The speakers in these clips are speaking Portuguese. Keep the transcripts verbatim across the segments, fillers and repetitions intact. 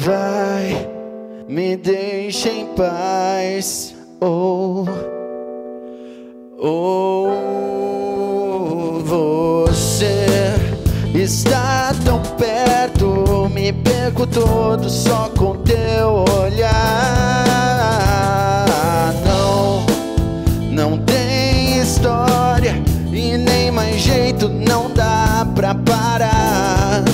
Vai, me deixa em paz. Oh, oh, você está tão perto, me perco todo só com teu olhar. Não, não tem história e nem mais jeito, não dá pra parar.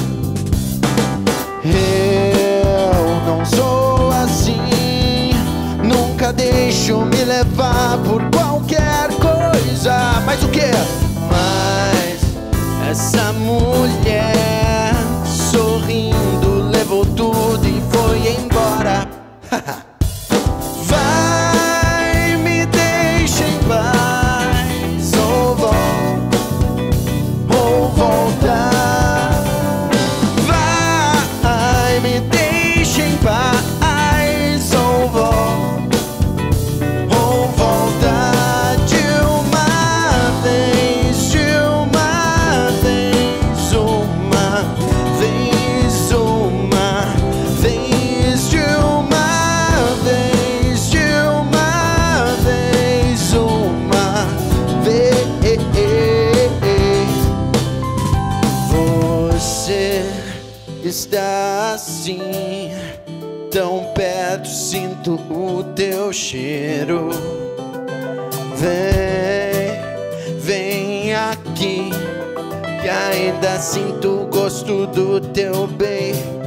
Eu não sou assim, nunca deixo me levar por qualquer coisa. Mas o que? Mas essa mulher sorrindo levou tudo e foi embora. Vai, me deixa em paz, ou volta, ou volta. Vai, me deixa em paz, ou volta, ou volta de uma vez, de uma vez, uma vez, uma vez, de uma vez, de uma vez, uma vez. Você está assim, tão perto, sinto o teu cheiro. Vem, vem aqui, que ainda sinto o gosto do teu beijo.